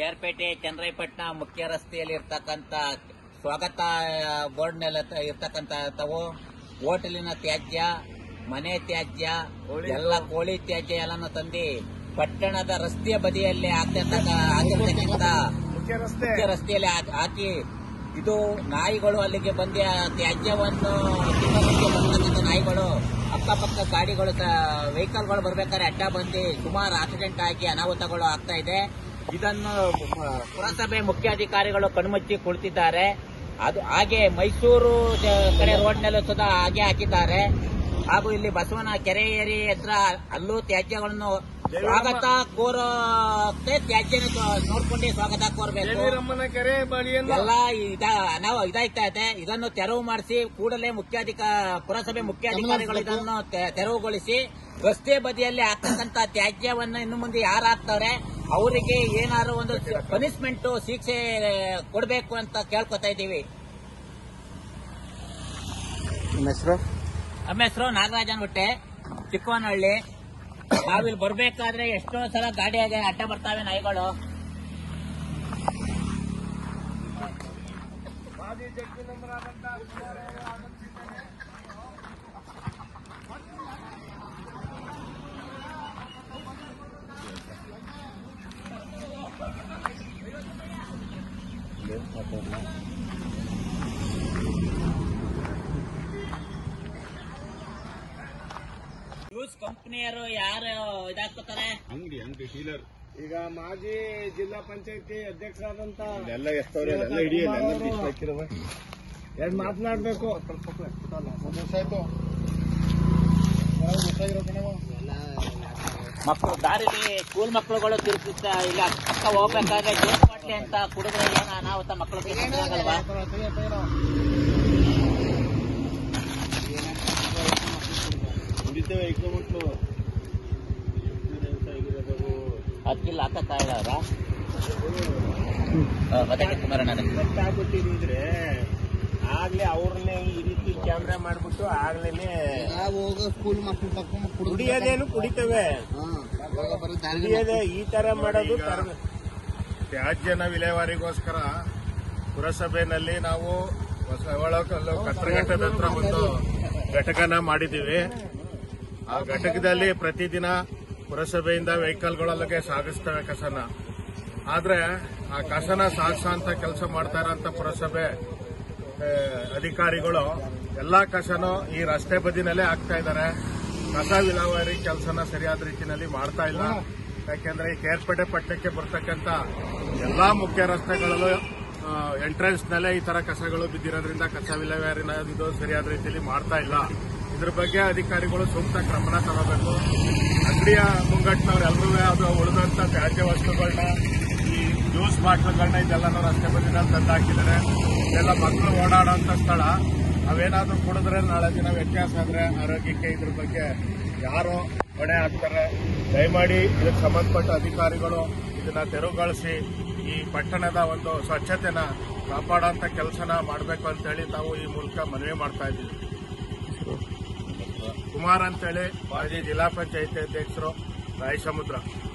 ಕೇರ್ಪೇಟೆ ಚನ್ನರಾಯಪಟ್ಟಣ ಮುಖ್ಯ ರಸ್ತೆಯಲ್ಲಿ ಇರ್ತಕ್ಕಂಥ ಸ್ವಾಗತ ಬೋರ್ಡ್ನೆಲ್ಲ ಇರ್ತಕ್ಕಂಥವು ಹೋಟೆಲಿನ ತ್ಯಾಜ್ಯ, ಮನೆ ತ್ಯಾಜ್ಯ, ಎಲ್ಲ ಕೋಳಿ ತ್ಯಾಜ್ಯ ಎಲ್ಲಾನು ತಂದು ಪಟ್ಟಣದ ರಸ್ತೆಯ ಬದಿಯಲ್ಲಿ ಹಾಕಿರ್ತಕ್ಕಂಥ ಮುಖ್ಯ ರಸ್ತೆಯಲ್ಲಿ ಹಾಕಿ ಇದು ನಾಯಿಗಳು ಅಲ್ಲಿಗೆ ಬಂದು ತ್ಯಾಜ್ಯವನ್ನು ತಿನ್ನೋದಕ್ಕೆ ಬರ್ತಕ್ಕಂಥ ನಾಯಿಗಳು ಅಕ್ಕಪಕ್ಕ ಗಾಡಿಗಳು ವೆಹಿಕಲ್ಗಳು ಬರ್ಬೇಕಾದ್ರೆ ಅಡ್ಡ ಬಂದು ಸುಮಾರು ಆಕ್ಸಿಡೆಂಟ್ ಆಗಿ ಅನಾಹುತಗಳು ಆಗ್ತಾ ಇದೆ. ಇದನ್ನು ಪುರಸಭೆ ಮುಖ್ಯಾಧಿಕಾರಿಗಳು ಕಣ್ಮುಚ್ಚಿ ಕುಳಿತಿದ್ದಾರೆ. ಅದು ಹಾಗೆ ಮೈಸೂರು ಕಡೆ ರೋಡ್ನಲ್ಲೂ ಸಹ ಹಾಗೆ ಹಾಕಿದ್ದಾರೆ. ಹಾಗೂ ಇಲ್ಲಿ ಬಸವನ ಕೆರೆ ಏರಿ ಹತ್ರ ಅಲ್ಲೂ ತ್ಯಾಜ್ಯಗಳನ್ನು ಸ್ವಾಗತ ಕೋರಕ್ಕೆ ತ್ಯಾಜ್ಯ ನೋಡ್ಕೊಂಡೆ ಸ್ವಾಗತ ಕೋರಬೇಕು. ಎಲ್ಲ ಇದಾಗ್ತಾ ಇದೆ. ಇದನ್ನು ತೆರವು ಮಾಡಿಸಿ ಕೂಡಲೇ ಪುರಸಭೆ ಮುಖ್ಯಾಧಿಕಾರಿಗಳು ಇದನ್ನು ತೆರವುಗೊಳಿಸಿ ರಸ್ತೆ ಬದಿಯಲ್ಲಿ ಹಾಕ್ತಕ್ಕಂಥ ತ್ಯಾಜ್ಯವನ್ನು ಇನ್ನು ಮುಂದೆ ಯಾರು ಹಾಕ್ತಾರೆ ಅವರಿಗೆ ಏನಾದ್ರು ಒಂದು ಪನಿಷ್ಮೆಂಟ್ ಶಿಕ್ಷೆ ಕೊಡಬೇಕು ಅಂತ ಕೇಳ್ಕೊತಾ ಇದ್ದೀವಿ. ನಮ್ಮ ಹೆಸರು ನಾಗರಾಜನ್ ಹೊಟ್ಟೆ, ಚಿಕ್ಕವನಹಳ್ಳಿ. ನಾವಿಲ್ಲಿ ಬರ್ಬೇಕಾದ್ರೆ ಎಷ್ಟೋ ಸಲ ಗಾಡಿಯಾಗೆ ಅಡ್ಡ ಬರ್ತಾವೆ ನಾಯಿಗಳು. ಜ್ಯೂಸ್ ಕಂಪನಿಯರು ಯಾರು ಇದಾಗ್ತಾರೆ? ಅಂಗಡಿ ಡೀಲರ್. ಈಗ ಮಾಜಿ ಜಿಲ್ಲಾ ಪಂಚಾಯತಿ ಅಧ್ಯಕ್ಷರಾದಂತ ಎರಡು ಮಾತನಾಡ್ಬೇಕು. ಮಕ್ಕಳು ದಾರಿಲಿ ಸ್ಕೂಲ್ ಮಕ್ಕಳುಗಳು ತಿರುಗಿಸ್ತಾ ಇಲ್ಲ ಪಕ್ಕ ಹೋಗ್ಬೇಕಾದ್ರೆ ಜ್ಯೂಸ್ ಬಾಟ್ಲಿ ಅಂತ ಕುಡಿದ್ರೆ ಏನೋ ಅನಾಹುತ ಮಕ್ಕಳಿಗೆ ಆಗಲ್ವಾ? ಅದಕ್ಕಿಲ್ಲ ಹಾಕತ್ತಾ ಇದ್ದಾರ ಗೊತ್ತಾಗ್ಬಿಟ್ಟಿದ್ರೆ ಆಗ್ಲೇ ಅವ್ರನ್ನೇ ಈ ರೀತಿ ಕ್ಯಾಮ್ರಾ ಮಾಡ್ಬಿಟ್ಟು ಆಗ್ಲೇನೆ ಸ್ಕೂಲ್ ಮಕ್ಕಳು ಕುಡಿಯೋದೇನು ಕುಡಿತೇವೆ, ಕುಡಿಯೋದೇ ಈ ತರ ಮಾಡೋದು. ತ್ಯಾಜ್ಯನ ವಿಲೇವಾರಿಗೋಸ್ಕರ ಪುರಸಭೆಯಲ್ಲಿ ನಾವು ಕತ್ತರಘಟ್ಟದ ಹತ್ರ ಒಂದು ಘಟಕನ ಮಾಡಿದ್ದೀವಿ. ಆ ಘಟಕದಲ್ಲಿ ಪ್ರತಿದಿನ ಪುರಸಭೆಯಿಂದ ವೆಹಿಕಲ್ಗಳಲ್ಲಿಗೆ ಸಾಗಿಸ್ತವೆ ಕಸನ. ಆದ್ರೆ ಆ ಕಸನ ಸಾಗಿಸೋಂತ ಕೆಲಸ ಮಾಡ್ತಾ ಇರೋಂತ ಪುರಸಭೆ ಅಧಿಕಾರಿಗಳು ಎಲ್ಲಾ ಕಸನು ಈ ರಸ್ತೆ ಬದಿನಲ್ಲೇ ಹಾಕ್ತಾ ಇದ್ದಾರೆ. ಕಸ ವಿಲೇವಾರಿ ಕೆಲಸನ ಸರಿಯಾದ ರೀತಿಯಲ್ಲಿ ಮಾಡ್ತಾ ಇಲ್ಲ. ಯಾಕೆಂದ್ರೆ ಈ ಕೇರ್ಪೇಟೆ ಪಟ್ಟಣಕ್ಕೆ ಬರ್ತಕ್ಕಂಥ ಎಲ್ಲಾ ಮುಖ್ಯ ರಸ್ತೆಗಳಲ್ಲೂ ಎಂಟ್ರೆನ್ಸ್ ನಲ್ಲೇ ಈ ತರ ಕಸಗಳು ಬಿದ್ದಿರೋದ್ರಿಂದ ಕಸ ವಿಲೇವಾರಿನ ಇದು ಸರಿಯಾದ ರೀತಿಯಲ್ಲಿ ಮಾಡ್ತಾ ಇಲ್ಲ. ಇದ್ರ ಬಗ್ಗೆ ಅಧಿಕಾರಿಗಳು ಸೂಕ್ತ ಕ್ರಮನ ತಗೋಬೇಕು. ಅಂಗಡಿಯ ಮುಂಗಟ್ಟಿನವ್ರೆಲ್ಲರೂ ಅದು ಉಳಿದಂತ ತ್ಯಾಜ್ಯ ವಸ್ತುಗಳನ್ನ, ಈ ಜ್ಯೂಸ್ ಬಾಟ್ಲುಗಳನ್ನ ಇದೆಲ್ಲನೂ ರಸ್ತೆ ಬದಿನಲ್ಲಿ ತಂದು ಹಾಕಿದ್ದಾರೆ. ಇದೆಲ್ಲ ಮಕ್ಕಳು ಓಡಾಡುವಂತ ಸ್ಥಳ. ಅವೇನಾದ್ರೂ ಕುಡಿದ್ರೆ ನಾಳೆ ದಿನ ವ್ಯತ್ಯಾಸ ಆದ್ರೆ ಆರೋಗ್ಯಕ್ಕೆ ಇದ್ರ ಬಗ್ಗೆ ಯಾರು ಹೊಣೆ ಹಾಕ್ತಾರೆ? ದಯಮಾಡಿ ಇದಕ್ಕೆ ಸಂಬಂಧಪಟ್ಟ ಅಧಿಕಾರಿಗಳು ಇದನ್ನ ತೆರವುಗೊಳಿಸಿ ಈ ಪಟ್ಟಣದ ಒಂದು ಸ್ವಚ್ಛತೆನ ಕಾಪಾಡುವಂತ ಕೆಲಸನ ಮಾಡಬೇಕು ಅಂತೇಳಿ ನಾವು ಈ ಮೂಲಕ ಮನವಿ ಮಾಡ್ತಾ ಇದ್ದೀವಿ. ಕುಮಾರ್ ಅಂತೇಳಿ ಮಾಜಿ ಜಿಲ್ಲಾ ಪಂಚಾಯತಿ ಅಧ್ಯಕ್ಷರು, ರಾಯಸಮುದ್ರ.